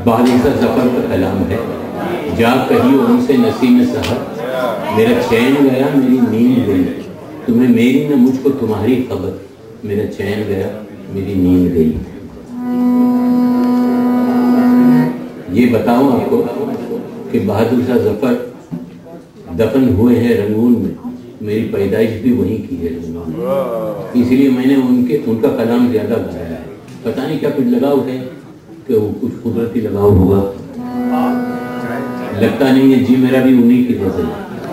बारिश का सफर का कलाम है। जा कहियो उनसे नसीम सहर, मेरा चैन गया मेरी नींद गई, तुम्हें मेरी न मुझको तुम्हारी खबर, मेरा चैन गया मेरी नींद गई। ये बताऊं आपको कि बहादुर शाह जफर दफन हुए हैं रंगून में, मेरी पैदाइश भी वहीं की है रंगून में, इसलिए मैंने उनका कलाम ज्यादा गाया है। पता नहीं क्या कुछ लगाव है कि वो कुछ कुदरती लगाव होगा, लगता नहीं है जी मेरा भी उन्हीं की गजल।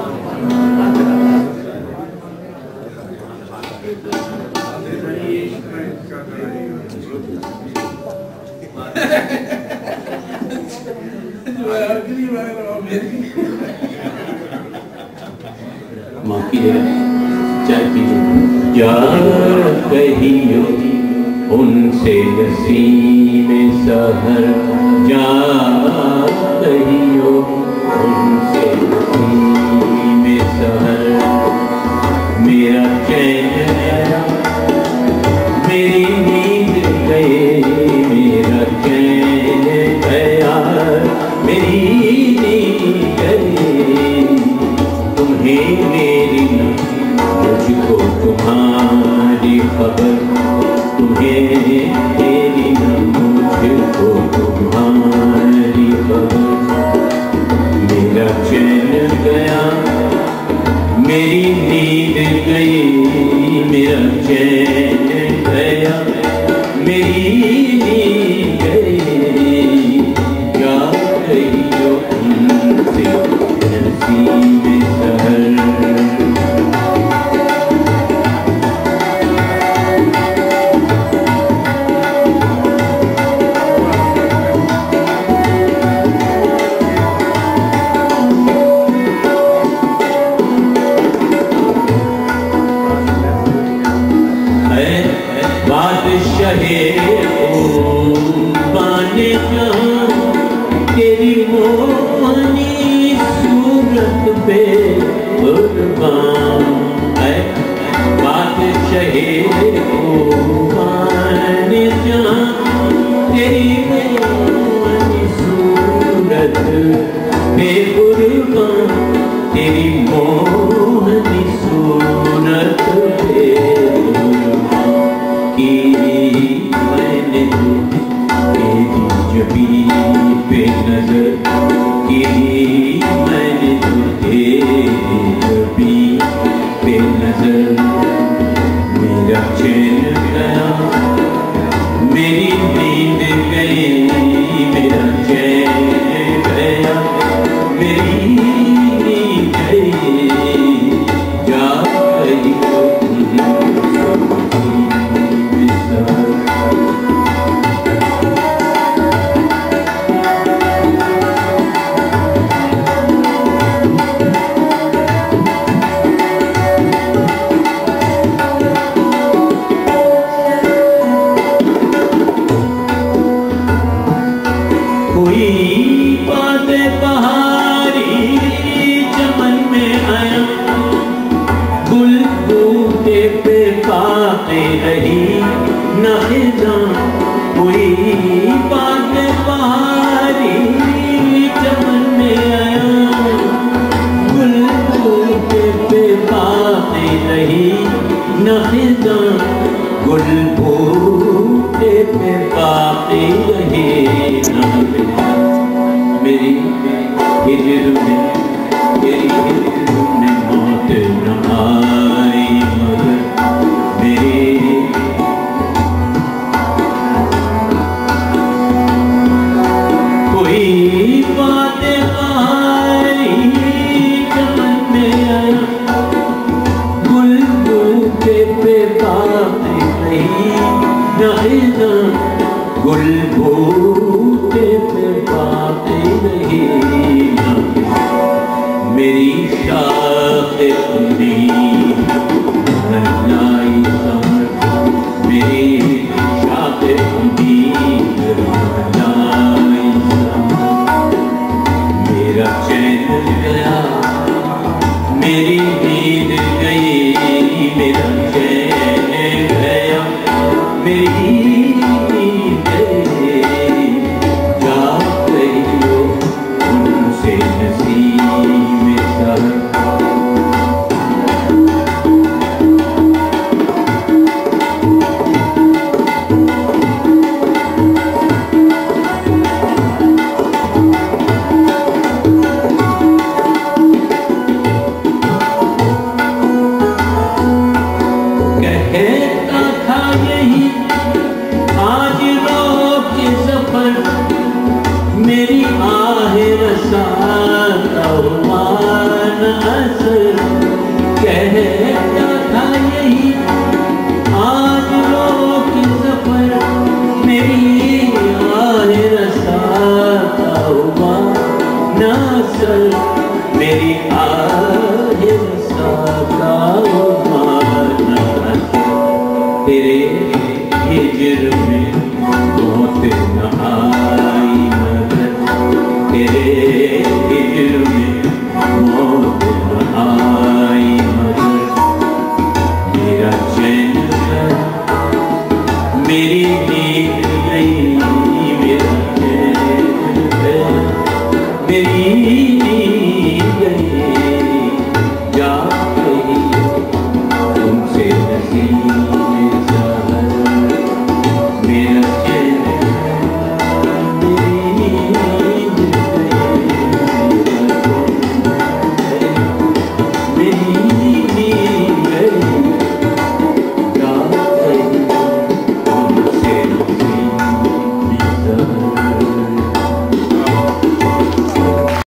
माँ की चाय पीजिए। जा कहियो उनसे नसीम सहर, जा कहियो उनसे नसीम सहर, मेरा चैन गया मेरी नींद गई, मेरा चैन गया मेरी नींद गई, तुम्हें मेरी न मुझको तुम्हारी खबर, तुम्हें मेरी न मुझको तुम्हारी खबर, मेरा चैन गया मेरी नींद गई, मेरा चैन गया मेरी नींद गई, जा कहियो उनसे नसीम सहर। तेरी मोहनी सूरत पे कुर्बान है, बादशाहे कुर्बान जहां, तेरी मोहनी सूरत पे कुर्बान, तेरी मोहनी सूरत पे कुर्बान की मैंने तेरी जबी पे नजर की, मैंने तेरी जबी पे नजर, मेरा चैन गया मेरी नींद गई, मेरा चैन गया मेरी नींद गई, जा कहियो रही न कोई बात पहाड़ी चमन में आया, गुल बूटे पे बातें रही न गुल बूटे पे बातें रही न, मेरी हिजर में तेरी हिजर में मौत न आई, मगर कोई बात हमारी चमन में आई, गुल बूटे पे बातें रही न, गुल बूटे पे बातें रही न, मेरी शाख उम्मीद लाई समर, मेरी शाख उम्मीद लाई समर, मेरा चैन गया मेरी नींद गई, मेरा चैन गया मेरी नींद गई। मेरी